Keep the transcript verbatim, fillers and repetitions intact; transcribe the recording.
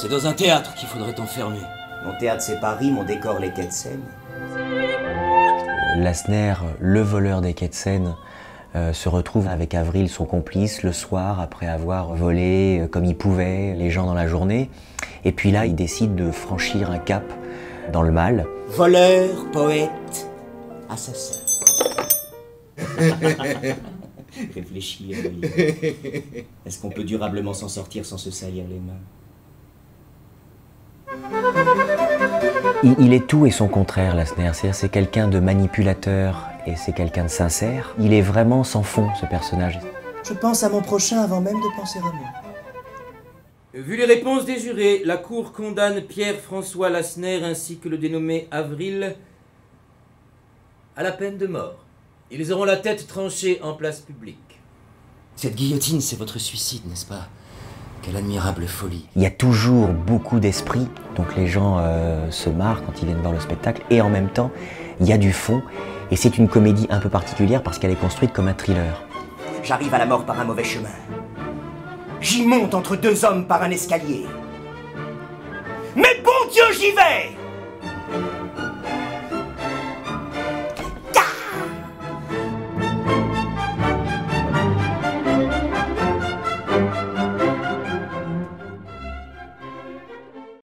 C'est dans un théâtre qu'il faudrait t'enfermer. Mon théâtre c'est Paris, mon décor les quais de Seine. Lassner, le voleur des quais de Seine, euh, se retrouve avec Avril, son complice, le soir, après avoir volé euh, comme il pouvait les gens dans la journée. Et puis là, il décide de franchir un cap dans le mal. Voleur, poète, assassin. Réfléchis, Avril. Est-ce qu'on peut durablement s'en sortir sans se salir les mains? Il, il est tout et son contraire, Lassner. C'est-à-dire c'est quelqu'un de manipulateur et c'est quelqu'un de sincère. Il est vraiment sans fond, ce personnage. Je pense à mon prochain avant même de penser à moi. Vu les réponses des jurés, la Cour condamne Pierre-François Lassner ainsi que le dénommé Avril à la peine de mort. Ils auront la tête tranchée en place publique. Cette guillotine, c'est votre suicide, n'est-ce pas? Quelle admirable folie. Il y a toujours beaucoup d'esprit, donc les gens euh, se marrent quand ils viennent voir le spectacle, et en même temps, il y a du fond, et c'est une comédie un peu particulière parce qu'elle est construite comme un thriller. J'arrive à la mort par un mauvais chemin. J'y monte entre deux hommes par un escalier. Mais bon Dieu, j'y vais!